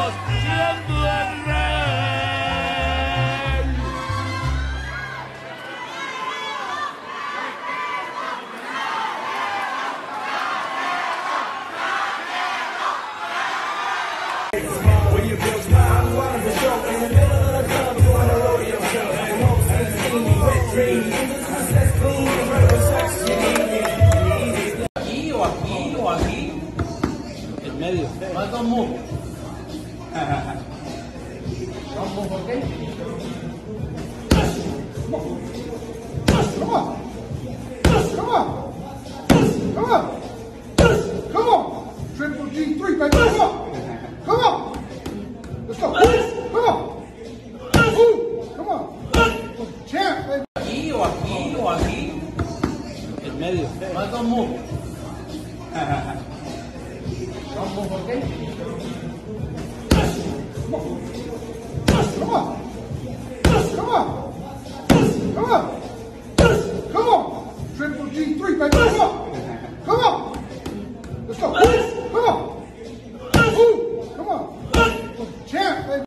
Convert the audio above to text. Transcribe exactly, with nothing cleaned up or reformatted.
siendo el rey. When you feel smile, you want to show in the middle of the club, you want to roll yourself. And most of the team, wet dreams, that's clean, incredible sex, you need it. Aquí o aquí o aquí. En medio. Más dos moves. Dos moves, ¿ok? Come on. Come on. Come on. Come on. Triple G three, baby. Come on. Come on. Let's go. Come on. Ooh. Come on. Champ, baby. Aquí o aquí o aquí. En medio. Más dos moves. Dos moves, ¿ok?